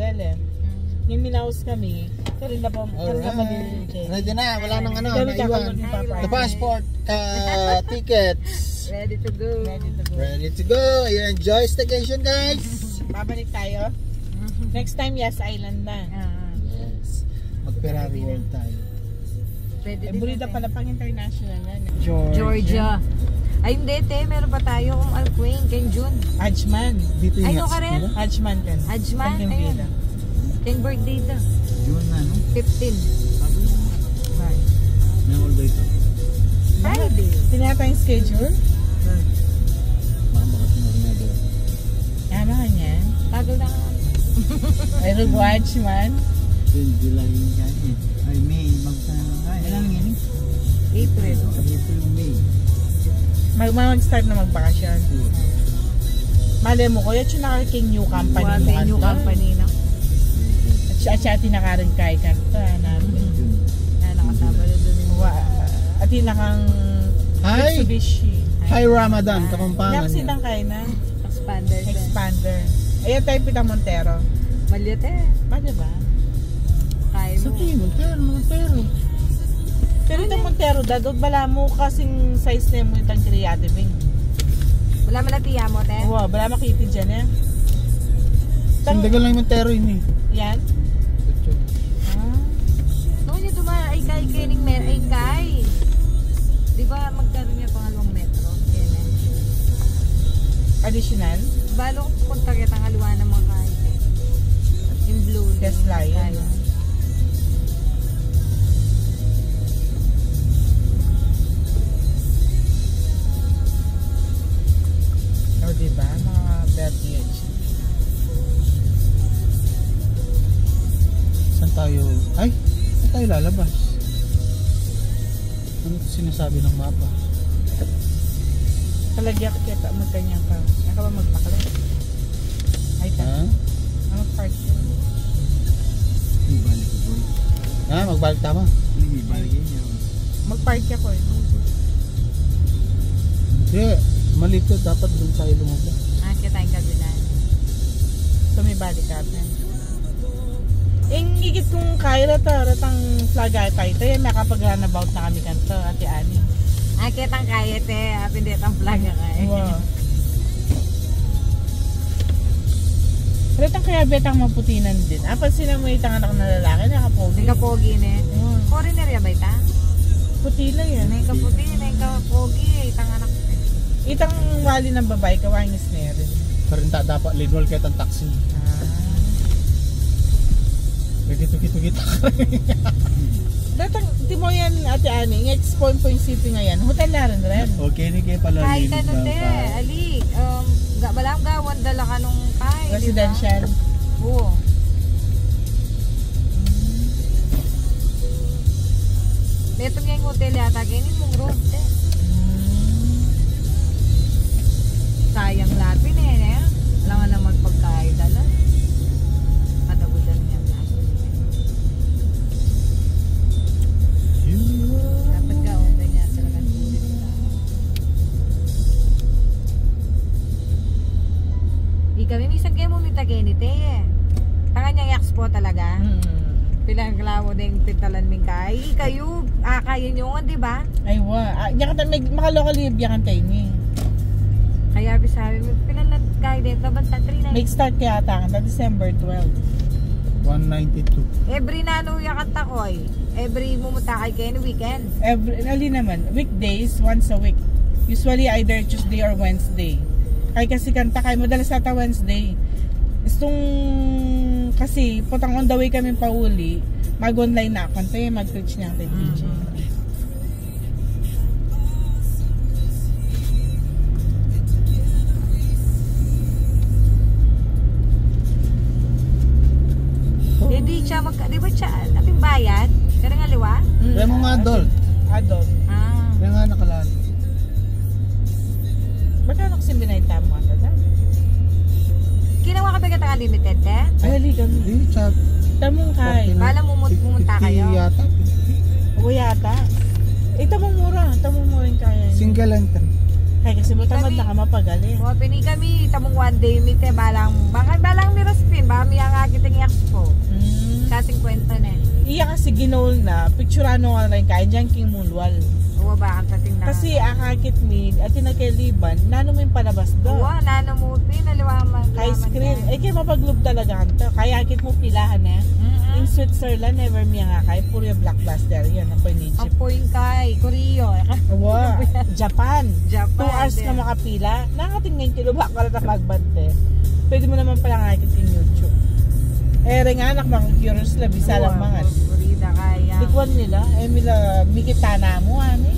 Belen. Yung minaus kami, rin na pa ready na, wala nang ano, naiwan. The passport, tickets. Ready to go. Ready to go. Enjoy staycation, guys. Babalik tayo. Next time, Yas Island na. Yes. Mag-Ferrari World tayo. Burida pala pang international na. Georgia. Ay, hindi, te. Meron pa tayo kung Alcuin, Ken June. Ajman. Dito yung ay, no ka rin? Ajman kan. Ajman? Ayun. Ken birthday to. June na, no? 15. Right. May all day ito. Friday. Tinata yung schedule? Baka sinari na doon. Ano ka niyan? Tagal na ka. Ay, nag-watch man. July yung yan eh. Ay, May. Ay, alam yan eh. April. April, May. Mag-start na magbakasyon. Mali mo ko, yung nakaking new company mo. New company na. At siya tinakarin kay kanta namin. Nakasama na doon. At tinakang Mitsubishi. Hi Ramadan, Kapampangan. Nakasitang kayo na. Expander. Ayan tayo Pitang Montero. Maliit eh. Mali ba? Kaya mo. Sa Montero. Pero itong Montero, dadod bala mo kasing size na mo itang Kriate Bing. Wala man natiya mo, te? Oo, bala makiti dyan eh. Sindagal lang yung Montero yun eh. Yan? Noon yung ay kay ning ay kay. Di ba magkaroon niya pangalawang metro? Yan eh. Additional? Balo kung punta kita ang haluan ng mga kay. Yung blue. Tesla yun. O diba? Mga BRTH. Saan tayo? Ay, saan tayo lalabas? Ano sinasabi ng mapa? Talagyak kita, magkanyang ka. Aka ba magpakalit? Ay, ta. Mag-park yun. Ibalik ko. Magbalik tama? Ibalik yun. Mag-park ako eh. Hindi, mali to. Dapat doon tayo lumabas. Kita tayong kabilan. So may balik ka na. Higit kung kaya ratang flag tayo. Tayo may kapag-runabout na kami kanto, Ate Ani. Kitang kaya te. Hindi itang flag ka eh. Wow. Ratang kaya betang maputinan din. Pansin mo itang anak na lalaki, nakapogi. Nakapogi ne. Foreigner ya ba ita? Putila yan. Nakaputi, nakapogi. Itang anak. Itang wali ng babae, kawangis na rin. Karinta dapat linwal kahit ang taxi. Nagkito-kita ka rin. Datang, di mo yan, Ate Ani, ng-expon po yung city ngayon. Hotel na rin. Okay, hindi kayo pala kahit ano te, ali. Balang gawan dala ka nung kahit. Residential. Diba? Oo. Ito nga yung hotel yata, ganyan mong road te. Sayang lapin eh. Alam nga naman pagkain dala. Kadabudan niya. Dapat gawin ba niya talagang tulit na. Di kami minsan kayo mumita ganit eh. Tangan niyang expo talaga. Pilang klamo din titalan ming kay. Kayo, kaya nyo nga, di ba? Ay, wa. Maka-local live yan tayo niya. Kaya sabi mo, pilang kaya din. Kabanta 390. Make start kaya ata na December 12. 192. Every nano yung kanta ko eh. Every mumunta kay kayo weekend. Ali naman. Weekdays, once a week. Usually either Tuesday or Wednesday. Kaya kasi kanta kayo, madalas ata Wednesday. Itong kasi putang on the way kami pauli, mag-online na ako. Tayo mag-preach niya kay DJ. Di siya di ba siya ating bayad? Kaya nga liwa? Kaya mo nga adult. Adult. Kaya nga nakalala. Baka ano kasi binayta mo ata da? Ginawa ka ba kita unlimited eh? Ay, halika mo. Hindi, chat. Tamong kay. Pala pumunta kayo? 50 yata. O yata. Tamong mura. Tamong mura yung kaya. Single entry. Kaya kasi matamad na ka mapagali. Pini kami, tamong one day meet eh, balang miras pin, ba may ang aking expo. ginol na, picturano nga rin kain dyan king mulwal. Uwa ba ang tating na? Kasi akakit mi, at tinagkaliban, nano may palabas do. Uwa, nano mo, pinaliwaman. High screen. Eh, kaya mapaglob talaga kanto. Kaya akit mo pilahan eh. In Switzerland, never mi nga kay puro yung blockbuster. Yun, ang in Egypt. Apo yung kay, Koreo. Uwa, Japan. 2 hours din. ka makapila. Nakatingin kilo ba ka na magbante. Pwede mo naman pala nga akit yung YouTube. Eh, rin nga anak, mga curious lang, bisa lang mga. Korida kaya. Likwan nila, eh, mikita na mo, ani.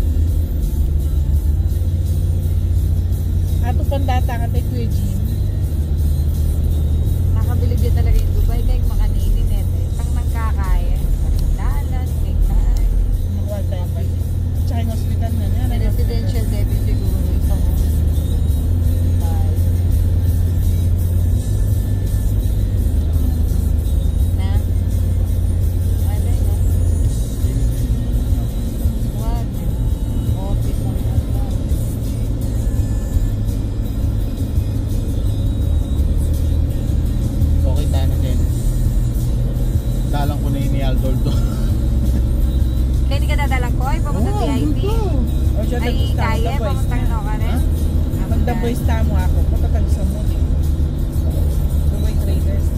Ato pandata ka tayo, Kuya Jean. Nakabilib din talaga yung Dubai, kaya makaninin eh. Pang nangkakaya. Dalan, may kaya. Makuha tayo pa. Tsaka yung hospital na niya. Residential debit siguro ito. Na? Ano yun? Wag. Office ang ano. Okay tayo na din. Dalang ko na yun ni Aldoldo. Kaya hindi ka dadalang ko? Ay, papunta VIP? O siya, Ay, kaya? Papunta ka rin? Magda-boys tamo ako. Patatag sa mo. Dubai Traders.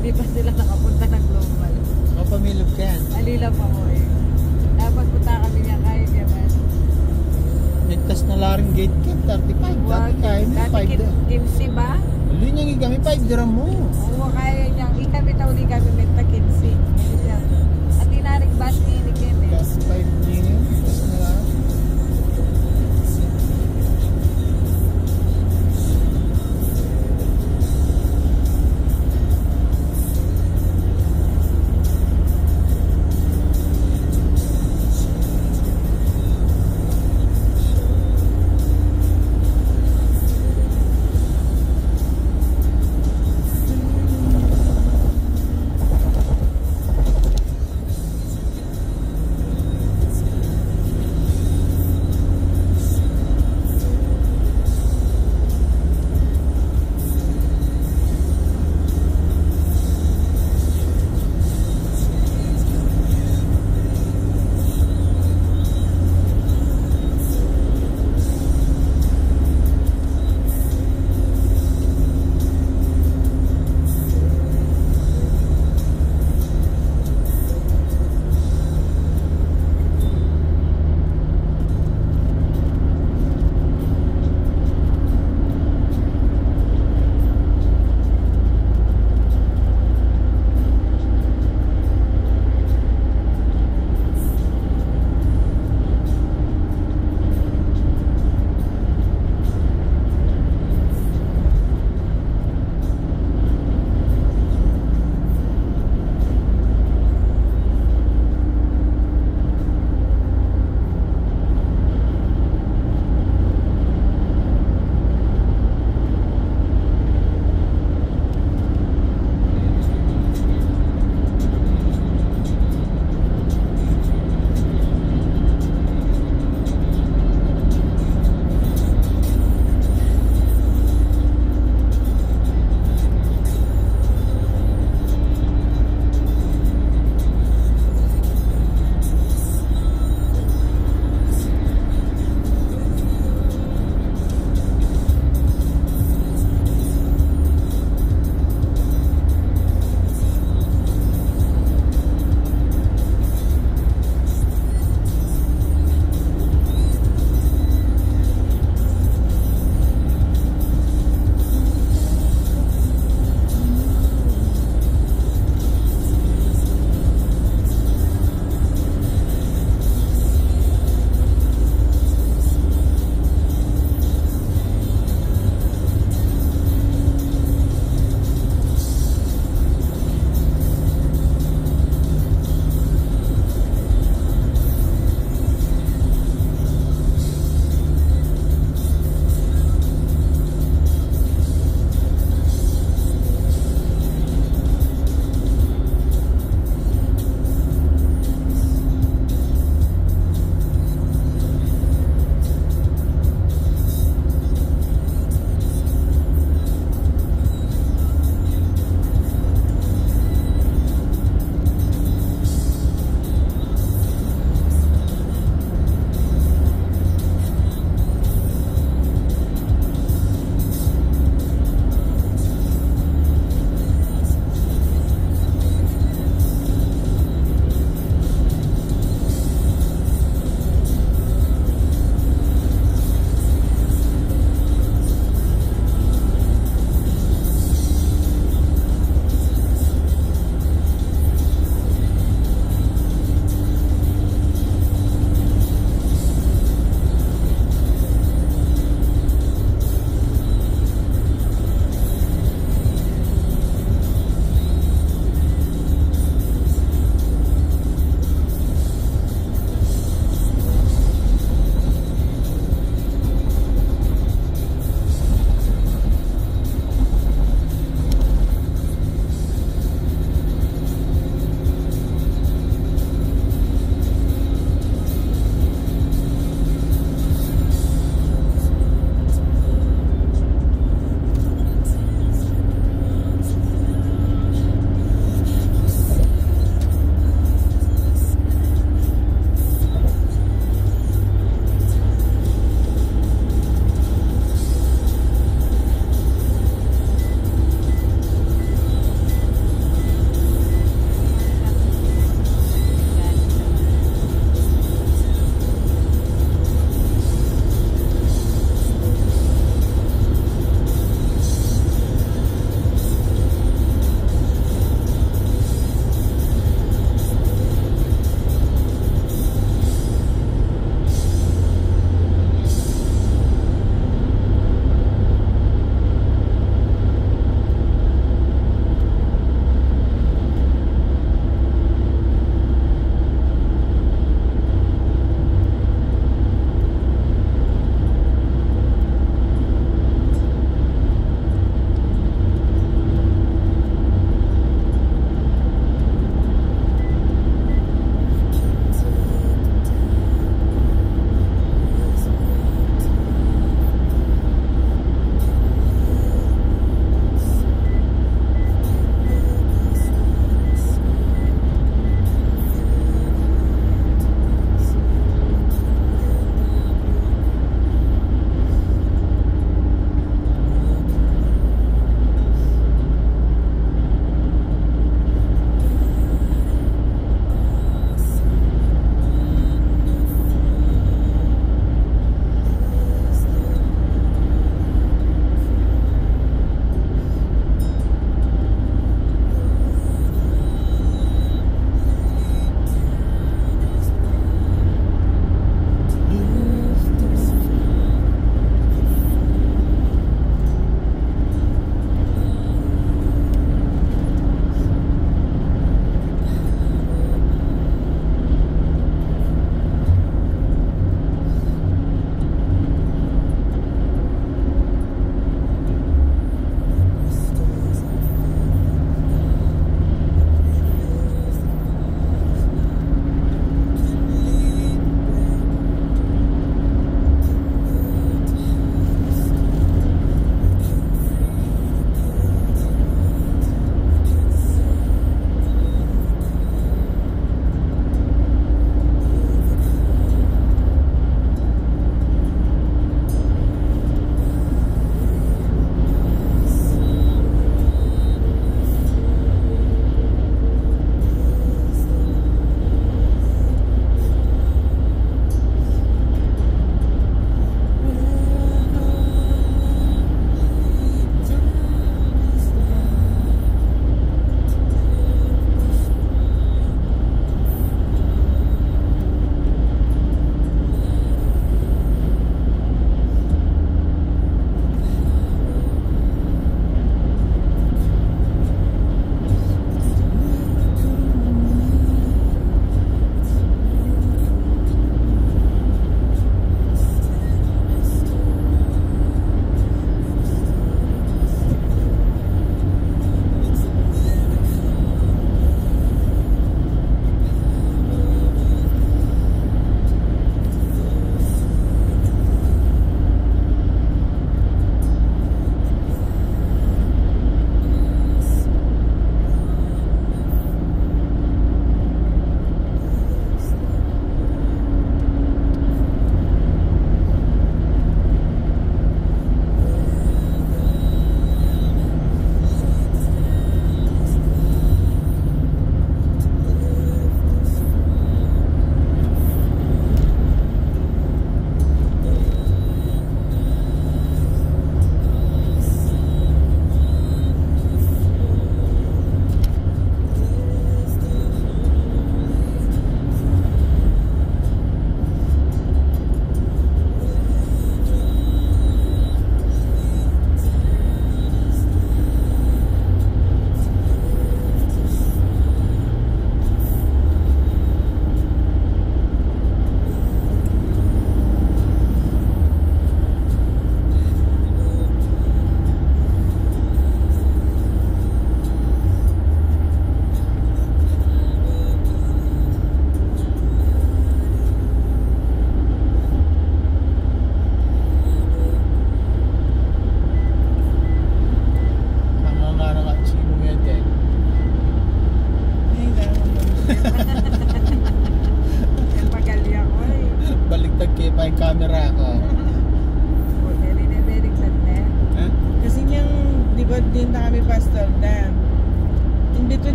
Hindi pa sila nakapunta ng global. Kapamilog ka yan. Alila pa ko eh. Dapat punta kami niya kaya naman. Nagtas na laring gate kit, 35. Dati kaya mo, 5 Dati dirham. 15 ba? Uli niya kami, 5 dirham mo. Oo, kaya niya. Ikami tauli kami menta 15. At tinaring bus ni Inikin eh. Kasi 5 niya yun. Nagtas na lang.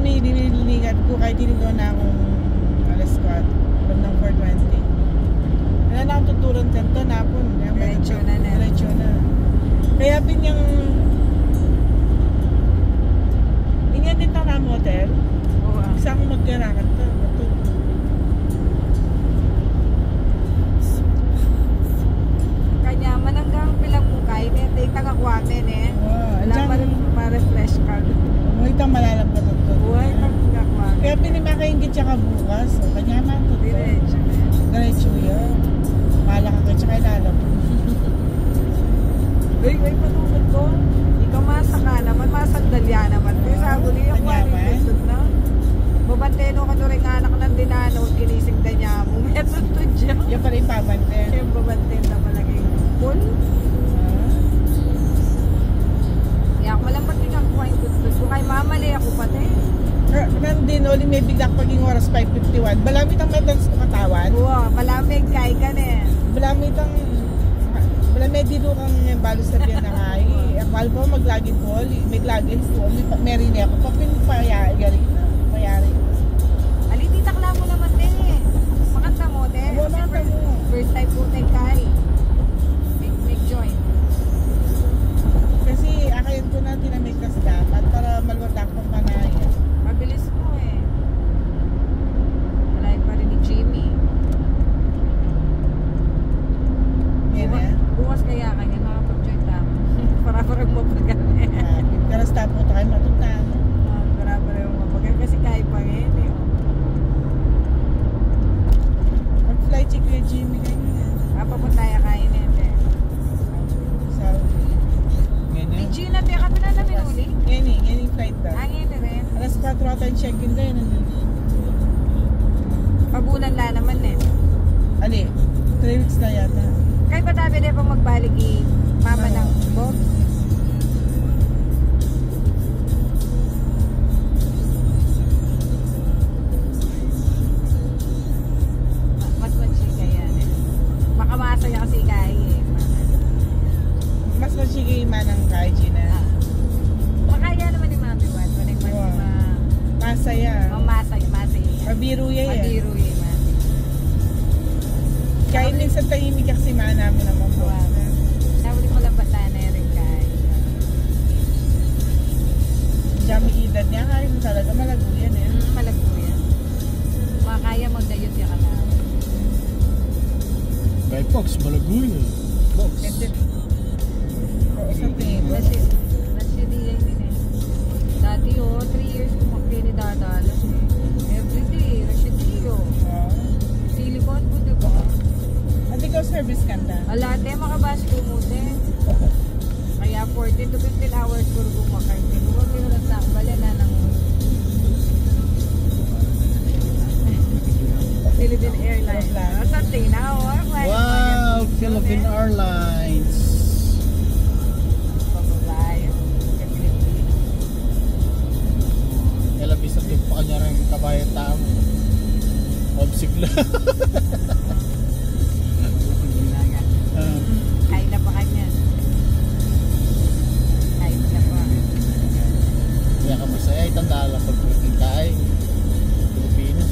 may nililigat ko kahit tinignan na akong alas 4. Alam ng 4:20. Wala na akong tuturan kanto napon. Diretso na. Diretso na. Kaya pinyang inyan din na motel. Oo. Isa akong magkarakan to. Kanya mananggang pilang mukay ne, tay tagakwamen eh. Wala pa rin ma-refresh ka. Mo itang malalam ka to. Uy, tagakwamen. Kaya pinimakaingit siya ka bukas. O kanya man to. Diretso na. Diretso yun. Mahala ka kaya tsaka ilalam. Uy, patungkod ko. Ikaw masaka naman, masandalya naman. Kaya sabi niya, Kanyaman? na. Babanteno ka doon rin anak ng dinano, kinising da niya mo. Meron to dyan. Yan pa rin pamantin. Kaya babantin na palagay. Pool? Kaya ako malambat din ako kain tutut ko. Kay mamali ako pati. Nandin, ulit may bigla paging oras 5:51. Balamit ang medals ko katawan. Oo, malamig kay ka ne. Balamit dito kang balos na piyan na kay. Akal po maglagin po. May lagin po. May rin ako. Papinpayari. Payari. Aliti takla mo naman din eh. Makanta mo din. Oo, makanta mo. First time po tayo kay. Make join. Kasi akayin ko natin na may kas dapat para malwatak pang panaya. Mabilis mo eh. Malay pa rin ni Jimmy. Yan eh. Bukas kaya kanya makapag-join tayo. Para-parang mapagal eh. Karas tapo tayo matutan. Para-parang mapagal kasi kaya pa ngayon eh. Mag-fly check kay Jimmy ganyan. Papunta tayo kain eh. So, Ganyan. Ni Gina, tiya ka na namin uli. yan yung flight daw. Angin na rin. Alas 4 ata yung check-in daw yun. Pabulan la naman eh. Ali, 3 weeks na yata. Kaya pa tabi na pang magbalik mama ng Bob. Mas magsika yan eh. Baka masaya kasi kaya eh. Mas masigay manang kay Gina. Makaya naman ni Mami Juan. Walang Masaya. masaya. Mabiru yan eh. Madiru eh, Mami. Kahit minsan tahimik kasi mana mo naman po. Nahuli mo lang bata na rin kaya. Dami edad niya, kahit talaga malago yan eh. Malagpo yan. Makaya magdayot yung alam. Kay Fox, malaguy eh. Fox. Oo, sa tingin. Nasiriyan din eh. Dati 3 years kumakini dadalas eh. Everyday, Rashidio. Silicon po diba? At ikaw service kanta? Alate, makabas kumute. Kaya 14 to 15 hours puro kumakay. Huwag yung nagsakbala na ng Philippine Airlines. Something now, or Wow, Philippine Airlines. Labis at pa kanya rin kabayan tao. Obsigla. Kain na pa kanya. Kain na pa. Kaya ka masaya, itanda lang pag-working kay Pilipinas.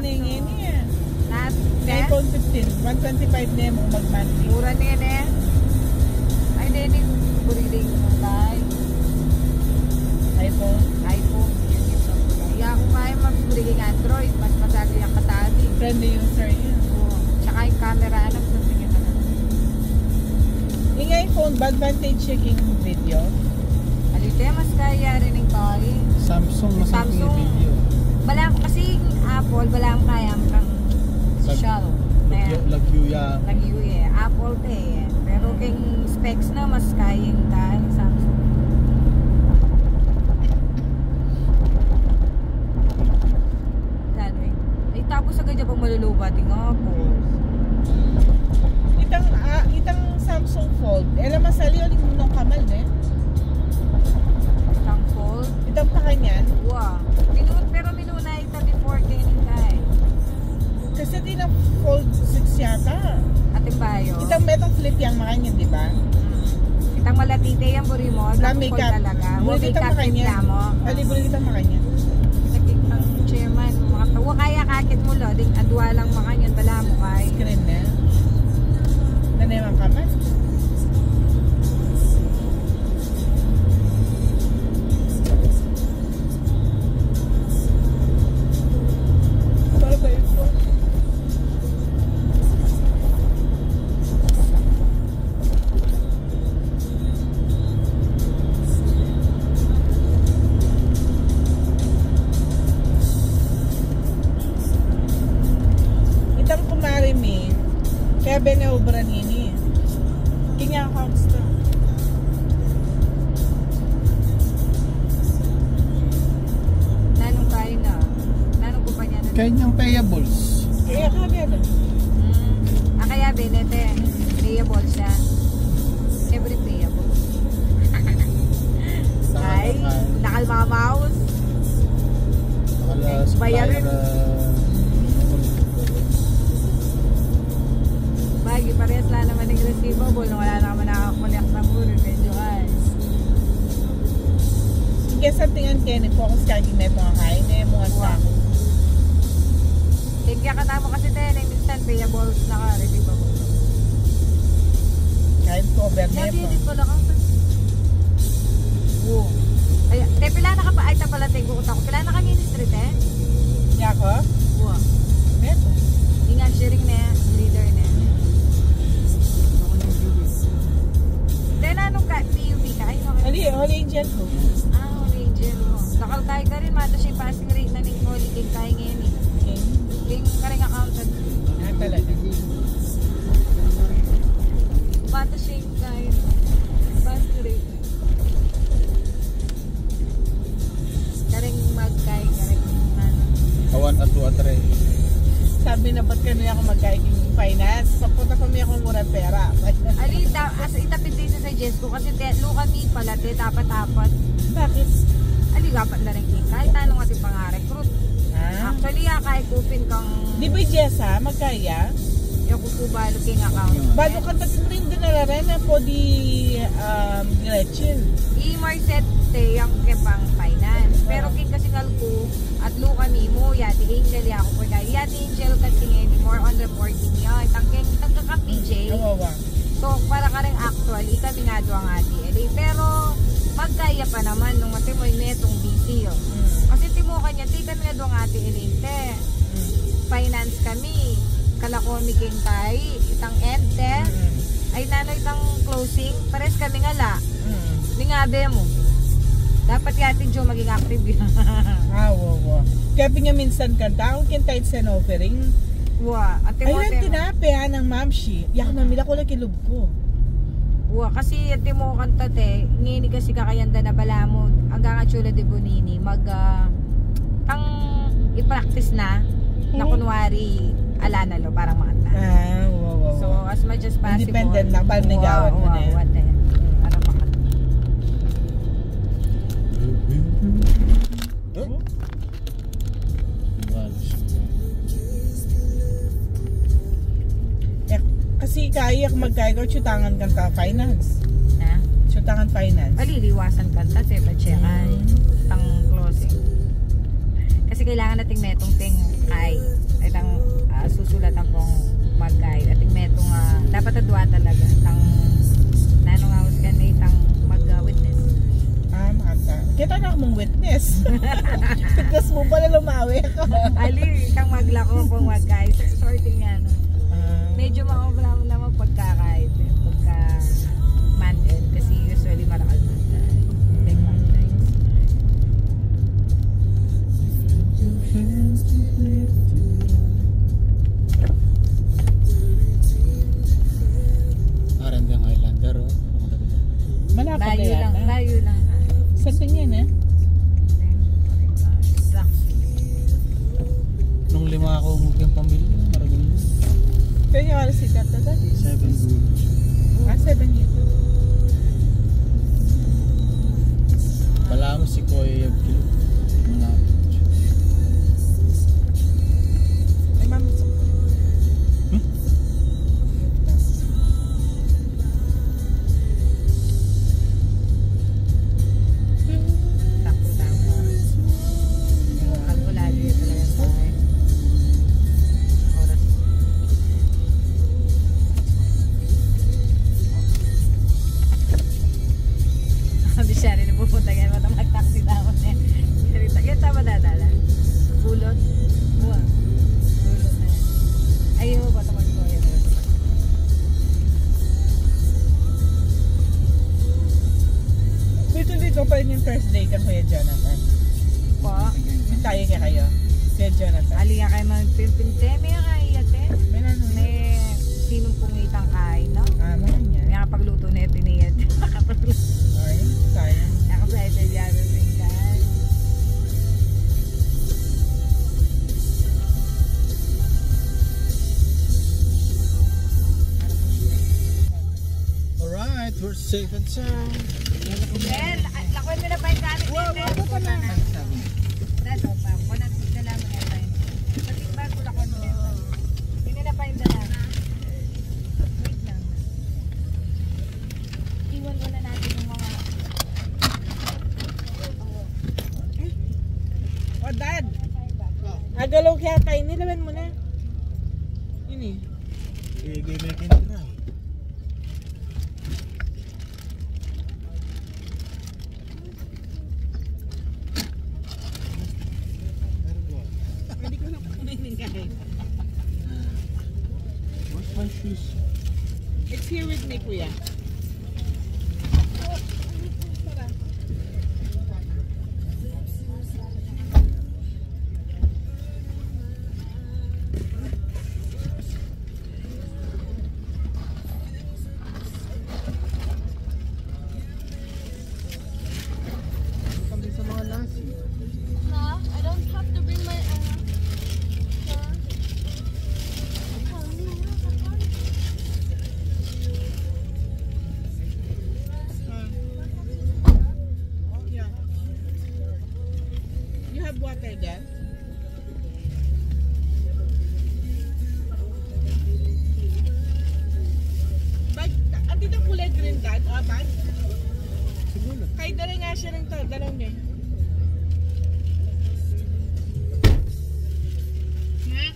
na yung ini eh. Lahat, iPhone 15, 125 na yung mag-monthly. mura na yan eh. Ay, hindi buriling mo tayo. iPhone. iPhone. Kaya kung kaya mag-buriling Android, mas masali ang katabi. Friendly user yun. Oo. Tsaka yung camera, anak, sabihin ka na. Yung iPhone, ba advantage checking video? Alite, mas kaya rin yung tayo. Samsung masang yung video. Wala ko kasi Apple, wala akong kaya kang social. Lagyo yan. Lagyo eh. Apple te eh. Pero king specs na mas kaya yung tayo Samsung. Anyway. Ay tapos agad yung pang malulubat yung Apple. Itang Samsung Fold. Alam masali ulit nung kamal eh. Itang Fold. Itang pa kanyan. Wow. Pero minuna ito before kainin tayo. Kasi di na Fold 6 yata. Ating bayo. Itang metong flip yung makanyan, di ba? Itang malatite yung buri mo. Na Fold makeup. talaga. Buli kitang makanyan. mo. Buli kitang makanyan. Nakikitang chairman. Huwag kaya kakit mo lo. Ding adwa lang makanyan. Bala mo kay. Screen na. Nanayang kamal. Para ba ito? Itang kumari mi. Kaya binaubran ini. Kanya accounts to. Nanong kain na. Nanong kumpanya na. Kaya niyang payables. Kaya kaya na. Kaya benete. Payable siya. Every payable. Ay, nakalmamaos. Bayarin. Bagi, parehas lang naman yung receivable nung wala na naman nakakolek na puro. Medyo ay. Kaya sa tingin kayo, focus kagi na ito ang kain na yung mga sa ako. Kaya ka na mo kasi tayo, minsan payables na ka, receivable. Kahit cover na Kaya ito. dinit pala ka. Oo. Ay, te, pila na ka pa, ay ta pala tayo ko. Pila na ka ni street eh? Yako? Oo. Ito. Ingat sharing na, leader na. Then anong ka, PUB ka? Ay, Holy Angel ko. Angel. Nakalkay ka rin, mata siya passing rate na ning Holy King kaya ngayon eh. Okay. King ka rin accountant. Talaga. Mata siya yung kaya. Passing rate. Karing magkay, karing ano. Awan at 2 at 3. Sabi na ba't kanya ako magkaiking finance? So punta pa may akong murang pera. Ali, as itapit din sa Jesco kasi luka mi pala, dapat-dapat. Bakit? Ali, dapat na rin king. Kahit anong ating pang-recruit. Actually, kahit kupin kang Di ba Jessa, magkaya? yung kukubalo king account. Bago ka tatin rin din na rin na po di Gretchen. I-marset yung kepang finance. Pero king kasi kalko at luka mi mo, yati Angel ako po dahil. Yati Angel kasi ngayon, more on reporting niya. Tangking ka PJ. Kawawa. So, para ka rin actually, kami nga doon ang ati. Pero, magkaya pa naman nung matimoy netong busy. Kasi timo kanya, tikan nga doon ang ati elinte. Finance kami. Kalakomi king tay. Itang ente. Ay nano itang closing. Pares kami nga la. Ningabe mo. Dapat yati Jo maging active yan. Wow. Kaya nga minsan kanta, kung kintahit sa offering. Wa, at Ayun, tinape ng mamshi. Yak mamila ko lang kilub ko. Wa, kasi at mo kanta te, ngini kasi kakayanda na bala mo, hanggang Chula de Bonini, ang i-practice na kunwari, ala na lo, parang makanta. Wow. So, as much as possible. Independent na, parang nagawan mo na yan. Para makanta. Kasi kaya magkaya ko, chutangan kanta finance. Na? Chutangan finance. Paliliwasan kanta, te, pachekan, tang closing. Kasi kailangan nating metong ting kay request. Request mo pala lumawi ako. Ali, kang maglako kung mag-guys. Sorting nga, no? Medyo makabala mo naman pagkakait. Pagka month end. Kasi usually marakal month end. Like month end. Arandang Highlander, oh. Malapad na Layo lang, yata. layo lang. Saan tingin eh? Nung 5 ako yung pamilya, maragol yun. Kaya yung alas si Tata dati? 7 dulo. 7 yun. Pala mo si Koy Kilo. Malapit. Ay, ma'am. Takbo-takbo. Kalkulado yun talaga sa akin. Oras. Sabi siya rin pupunta ngayon. Mata mag-taxi tama na yan. Yan tama dadala. Bulot. Buwa. Bulot na yan. Ayaw mo ba ito mag-goya na? Dito pa rin yung first day ka, Kuya Jonathan. Po. Tayo ka kayo. Kuya Jonathan. Ali nga kayo magpipinte. May nga iyate. May nanong May sinong pungitang kain, no? May niya. May kapagluto na ito niya. Ay, sayang. Nakapagluto niya rin guys. Alright, we're safe and sound. Well, lakuin mo na pa yung gamit nito. pa na. Dito pa. Kunang dala mo na tayo. Patikman ko lakuin mo na ito. Hindi na pa yung dala. Wait lang. Iwan muna natin yung mga... Oh, Dad. Agalaw kaya tayo. Nilawan mo na. Yun eh. Sige, may kinatry. Hindi ko na kumainin guys. Where's my shoes? It's here with me, Kuya. Kami sa mga nasi. Ma, I don't have to bring my Yeah. You have water there? Bag, andito kulay green dad? O, bag? Siguro. Kahit dala nga siya ng to, dalaw niya. Ha?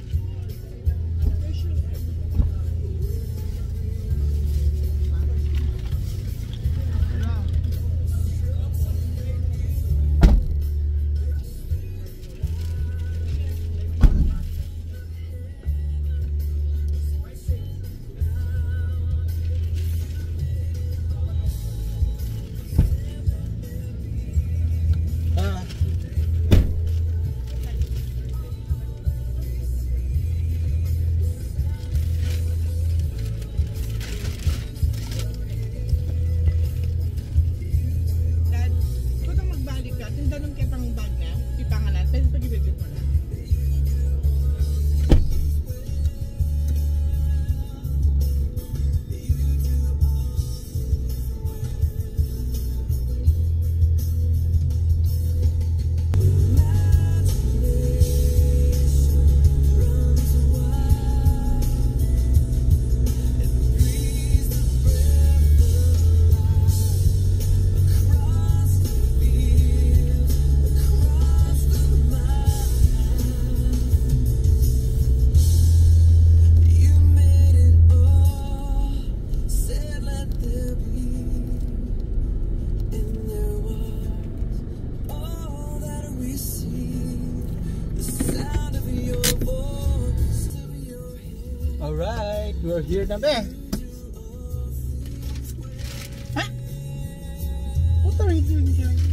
Alright, we're here na be. Huh? What are you doing here?